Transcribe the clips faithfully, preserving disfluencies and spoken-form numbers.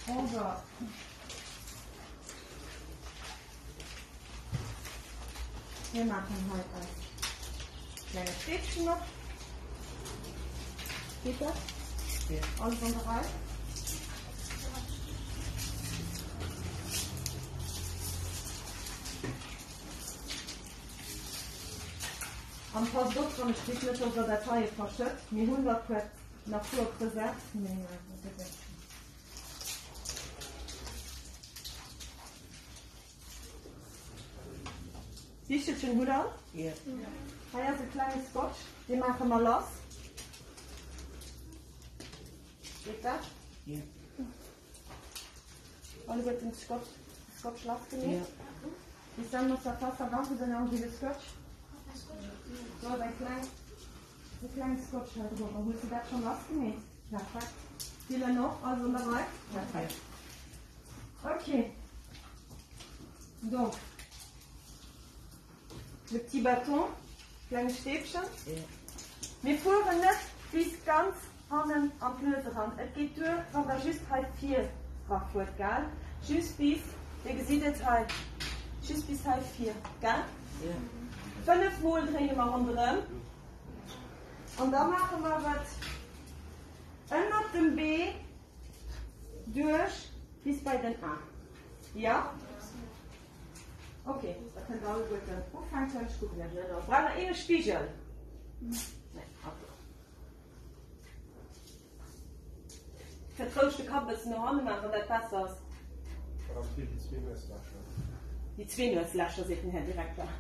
Also. Wir machen heute ein kleines Stäbchen noch. Geht das? Ja. Alles bereit? Am Pass doch von ich nicht aus der Datei verschüttet. Wir hundert nach Flur Präsent. Nee, siehst du das schon gut an? Ja. Da ist ein kleines Scotch, den machen wir los. Geht das? Ja. Alle wird den Scotch, Scotch los genäht. Ja. Die sind noch der Wasser, danke, dann haben wir das Scotch. So, ein kleines, ein kleines Scotch halt drüber. Holst du das schon los genäht? Perfekt. Viele noch, also dabei? Perfekt. Okay. Donc, le petit bâton, kleine Stäbchen. Ja. Wir fuhren nicht bis ganz an am Blöserrand. Es geht durch, wenn wir just halt vier Frankfurt, gell? Just bis, wie sieht es halt, just bis halt vier, gell? Ja. Fünf Mal drehen wir unten. Und dann machen wir was unter dem B durch bis bei den A. Ja? Okay, da können wir alle gut dann. Wo fängt es an zu gucken? Brauchen wir einen Spiegel? Nein, okay. Vertraust du Kabels noch an machen, das passt aus? Die Zwingerslascher. Die Zwingerslascher sind hier direkt da.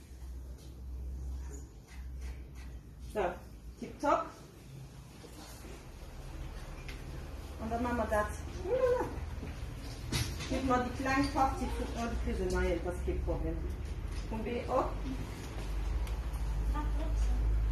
So, tipptopp. Und dann machen wir das. Gib mal die kleinen Pappe, die Küsse nein, das gibt Problem. Und B auch.